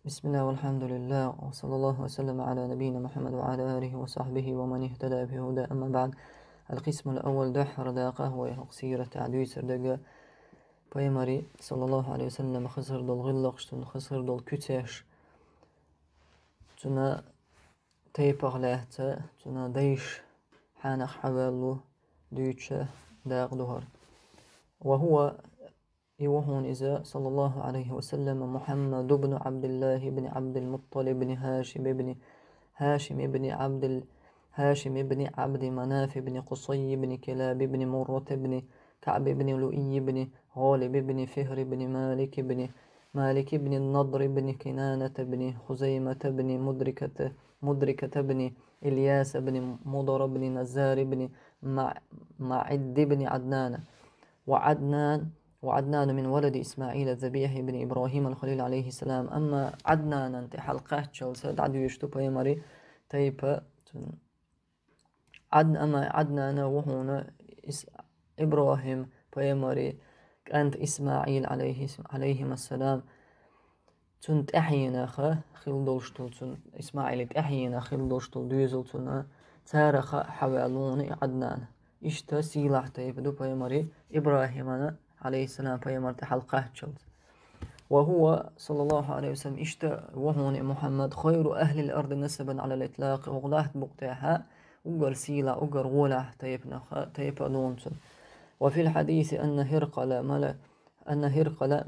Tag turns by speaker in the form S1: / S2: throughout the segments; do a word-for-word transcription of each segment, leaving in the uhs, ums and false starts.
S1: بسم الله والحمد لله وصلى الله وسلم على نبينا محمد وعلى آله وصحبه ومن اهتدى بهدى. أما بعد، القسم الأول دحر داقة ويقصير تعدوي سردقة بيمري صلى الله عليه وسلم خسر دول غلقشتن خسر دول كتاش تنا تيبغ لهتا تنا ديش حانق حوالو ديوتشا داق دهر. وهو يوهون إذا صلى الله عليه وسلم محمد بن عبد الله بن عبد المطلب بن هاشم بن هاشم بن عبد ال هاشم بن عبد مناف بن قصي بن كلاب بن مرة بن كعب بن لؤي بن غالب بن فهر بن مالك بن مالك بن النضر بن كنانة بن خزيمة بن مدركة مدركة بن إلياس بن مضر بن نزار بن مع معد بن عدنان وعدنان وعدنان من ولد إسماعيل الذبيح بن إبراهيم الخليل عليه السلام. أما عدنان أنت حلقة شلسة عدو يشتو بيمري تيبا عدن أما عدنان وهنا إس إبراهيم بيمري أنت إسماعيل عليه عليهم السلام تنت أحينا خا خيل دوشتل تن إسماعيل أحينا خيل دوشتل دوزل تنا تارخ حوالون عدنان إشتا سيلاح تيبدو بيمري إبراهيم أنا عليه السلام بيمرت حلقة شلت. وهو صلى الله عليه وسلم إشتا وهون محمد خير أهل الأرض نسبا على الإطلاق وغلاحت بقتاها وقال سيلا وقال غلاح تيبنا تيبا لونتن. وفي الحديث أن هرقل ملك أن هرقل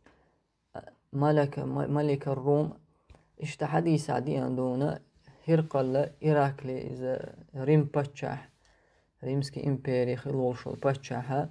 S1: ملك ملك الروم إشتا حديث عديان دون هرقل إراكلي إذا ريم باتشاح ريمسكي إمبيري خلوشل باتشاها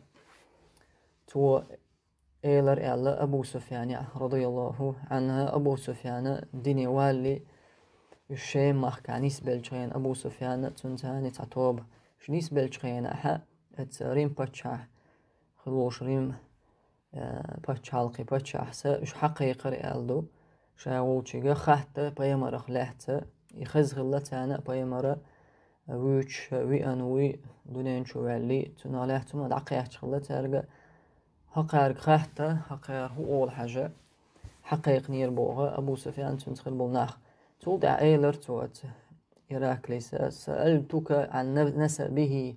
S1: تو إيلر إعلا أبو سفيان رضي الله عنها. أبو سفيان ديني والي الشيم مخكانيس بلشين أبو سفيان تنتاني تعطوب شنيس بلشين أحا اتسارين باتشاح خلوش ريم باتشالقي باتشاح سا إش حقيقة رئالدو شاووشيغا خاحتا بيمارا خلاحتا يخزغ الله تانا بيمارا ويش وي أنوي دونين شو والي تنالاحتما دعقياح شغلة تارغا حقارق خاحتا حقار هو أول حاجة حقيق نير بوغا أبو سفيان تنتخل بولناخ تولدع إيلر توات إراكليس سألتك عن نسبه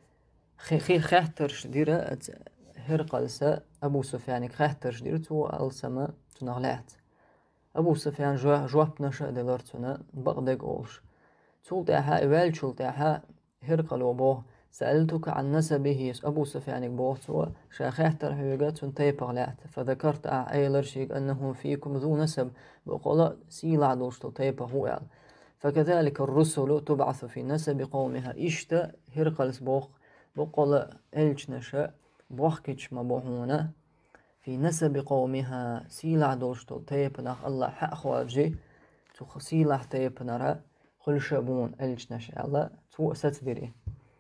S1: خي خاحترش ديرا هرقلسا أبو سفيان خاحترش ديرا تو ألسما تنغلات أبو سفيان جوا جواب نشأ ديلر تنا بغدق أولش تولدع ها إوال تولدع ها هرقل وبوه سألتك عن نسبه أبو سفيان بوغتوا شاخيحتر هيوغات تيبغ لات فذكرت أعيلر شيك أنه فيكم ذو نسب بقول سيلع دوشتو تيبغ هو. فكذلك الرسل تبعث في نسب قومها إشتا هرقلس بوغ بقول إلش نشأ بوغكيش مبوهونا في نسب قومها سيلع دوشتو تيبغ الله حق خواجي تو سيلع تيبغ خل شابون إلش نشأ الله تو ستدري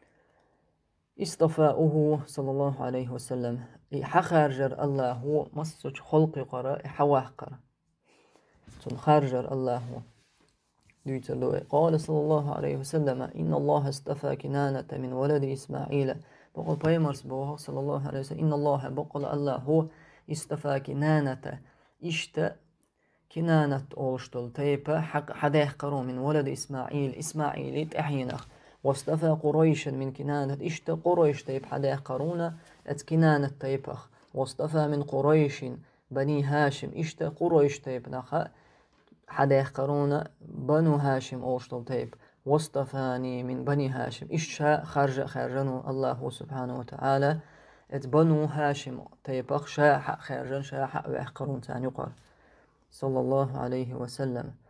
S1: استفاؤه صلى الله عليه وسلم حخارجر الله هو مصج خلق قرا حواه قرا تنخارجر الله هو ديتلو قال صلى الله عليه وسلم إن الله استفى كنانة من ولد إسماعيل بقول بيمرس بوه صلى الله عليه وسلم إن الله بقول الله هو استفى كنانة إشتا كنانة أولشتل تيبا حق حداه قرو من ولد إسماعيل إسماعيل تحينخ واستفى قريشا من كنانة إشتا قريش تيب حداه قرونا ات كنانة تيبخ واستفى من قريش بني هاشم إشتا قريش تيب نخا حداه قرونا بنو هاشم أولشتل تيب واستفاني من بني هاشم إشتا خرج خرجنو الله سبحانه وتعالى ات بنو هاشم تيبخ شاح خرجن شاح ويحقرون تاني قال صلى الله عليه وسلم.